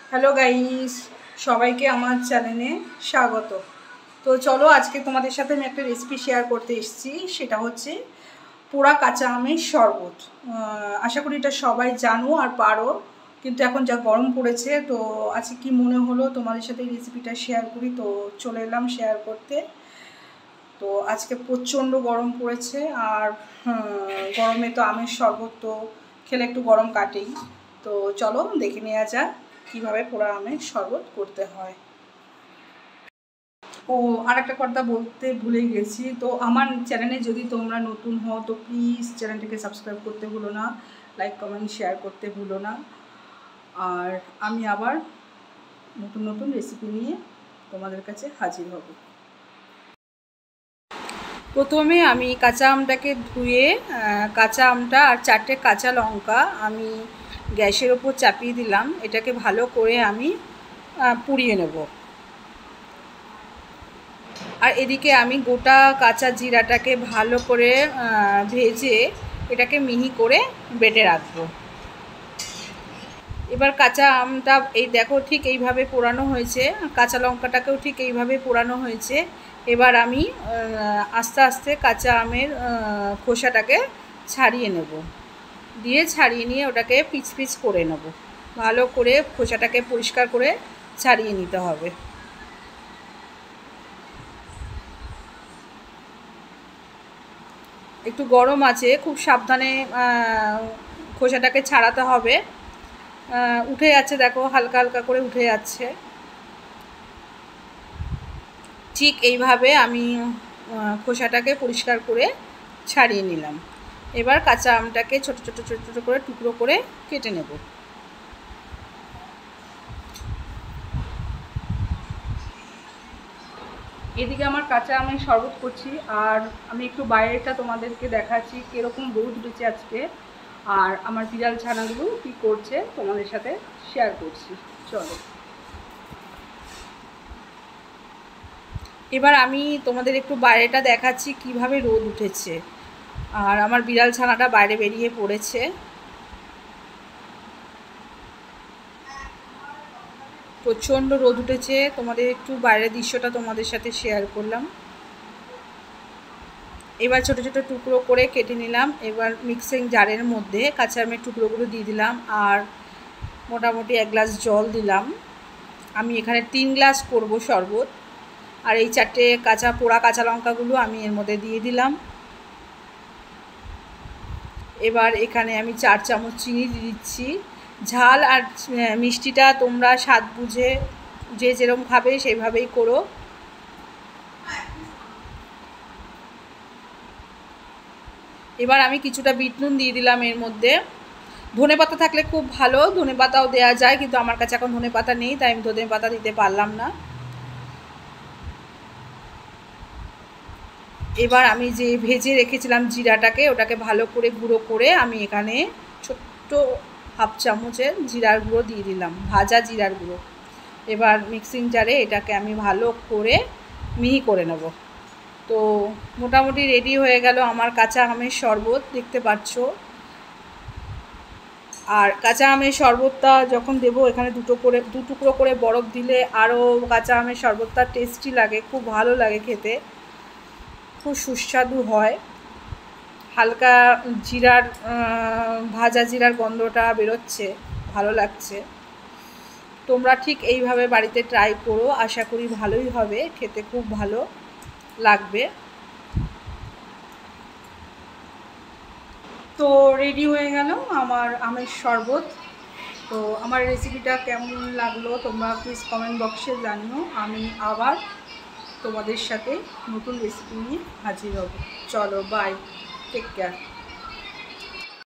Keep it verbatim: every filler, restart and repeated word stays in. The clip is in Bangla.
হ্যালো গাইস, সবাইকে আমার চ্যানেলে স্বাগত। তো চলো আজকে তোমাদের সাথে আমি একটা রেসিপি শেয়ার করতে এসেছি, সেটা হচ্ছে পোড়া কাঁচা আমের শরবত। আশা করি এটা সবাই জানো আর পারো, কিন্তু এখন যা গরম পড়েছে তো আজকে কি মনে হলো তোমাদের সাথে এই রেসিপিটা শেয়ার করি, তো চলে এলাম শেয়ার করতে। তো আজকে প্রচণ্ড গরম পড়েছে আর গরমে তো আমের শরবত তো খেলে একটু গরম কাটেই। তো চলো দেখে নেওয়া যাক কীভাবে পোড়া আমের শরবত করতে হয়। ও আর একটা কথা বলতে ভুলে গেছি, তো আমার চ্যানেলে যদি তোমরা নতুন হও তো প্লিজ চ্যানেলটিকে সাবস্ক্রাইব করতে ভুলো না, লাইক কমেন্ট শেয়ার করতে ভুলো না। আর আমি আবার নতুন নতুন রেসিপি নিয়ে তোমাদের কাছে হাজির হব। প্রথমে আমি কাঁচা আমটাকে ধুয়ে কাঁচা আমটা আর চারটে কাঁচা লঙ্কা আমি গ্যাসের ওপর চাপিয়ে দিলাম। এটাকে ভালো করে আমি পুড়িয়ে নেব। আর এদিকে আমি গোটা কাঁচা জিরাটাকে ভালো করে ভেজে এটাকে মিহি করে বেটে রাখবো। এবার কাঁচা আমটা এই দেখো ঠিক এইভাবে পোড়ানো হয়েছে, কাঁচা লঙ্কাটাকেও ঠিক এইভাবে পোড়ানো হয়েছে। এবার আমি আস্তে আস্তে কাঁচা আমের খোসাটাকে ছাড়িয়ে নেব, দিয়ে ছাড়িয়ে নিয়ে ওটাকে পিচ পিচ করে নেব। ভালো করে খোসাটাকে পরিষ্কার করে ছাড়িয়ে নিতে হবে। একটু গরম আছে, খুব সাবধানে খোসাটাকে ছাড়াতে হবে। উঠে যাচ্ছে, দেখো হালকা হালকা করে উঠে যাচ্ছে। ঠিক এইভাবে আমি খোসাটাকে পরিষ্কার করে ছাড়িয়ে নিলাম। এবার কাঁচা আমটাকে ছোট ছোট ছোট ছোট করে টুকরো করে কেটে নেব। এদিকে আমার কাঁচা আমের শরবত করছি, আর আমি একটু বাইরেটা তোমাদেরকে দেখাচ্ছি কীরকম রোদ উঠেছে আজকে, আর আমার বিড়াল ছানাগুলো কী করছে তোমাদের সাথে শেয়ার করছি। চলো এবার আমি তোমাদের একটু বাইরেটা দেখাচ্ছি কিভাবে রোদ উঠেছে, আর আমার বিড়াল ছানাটা বাইরে বেরিয়ে পড়েছে। প্রচণ্ড রোদ উঠেছে, তোমাদের একটু বাইরের দৃশ্যটা তোমাদের সাথে শেয়ার করলাম। এবার ছোট ছোট টুকরো করে কেটে নিলাম। এবার মিক্সিং জারের মধ্যে কাঁচা আমের টুকরোগুলো দিয়ে দিলাম, আর মোটামুটি এক গ্লাস জল দিলাম। আমি এখানে তিন গ্লাস করব শরবত। আর এই চারটে কাঁচা পোড়া কাঁচা লঙ্কাগুলো আমি এর মধ্যে দিয়ে দিলাম। এবার এখানে আমি চার চামচ চিনি দিয়ে দিচ্ছি। ঝাল আর মিষ্টিটা তোমরা স্বাদ বুঝে যে যেরকম খাবে সেইভাবেই করো। এবার আমি কিছুটা বিট নুন দিয়ে দিলাম এর মধ্যে। ধনে পাতা থাকলে খুব ভালো, ধনে পাতাও দেওয়া যায়, কিন্তু আমার কাছে এখন ধনে পাতা নেই, তাই আমি ধনে পাতা দিতে পারলাম না। এবার আমি যে ভেজে রেখেছিলাম জিরাটাকে, ওটাকে ভালো করে গুঁড়ো করে আমি এখানে ছোট্ট হাফ চামচের জিরার গুঁড়ো দিয়ে দিলাম, ভাজা জিরার গুঁড়ো। এবার মিক্সিং জারে এটাকে আমি ভালো করে মিহি করে নেব। তো মোটামুটি রেডি হয়ে গেল আমার কাঁচা আমের শরবত, দেখতে পাচ্ছ। আর কাঁচা আমের শরবতটা যখন দেবো এখানে দুটো করে দু টুকরো করে বরফ দিলে আরও কাঁচা আমের শরবতটা টেস্টি লাগে, খুব ভালো লাগে খেতে, খুব সুস্বাদু হয়। হালকা জিরার ভাজা জিরার গন্ধটা বেরোচ্ছে, ভালো লাগছে। তোমরা ঠিক এইভাবে বাড়িতে ট্রাই করো, আশা করি ভালোই হবে, খেতে খুব ভালো লাগবে। তো রেডি হয়ে গেল আমার আমের শরবত। তো আমার রেসিপিটা কেমন লাগলো তোমরা প্লিজ কমেন্ট বক্সে জানিও। আমি আবার তোমাদের সাথে নতুন রেসিপি নিয়ে হাজির হব। চলো বাই, টেক কেয়ার।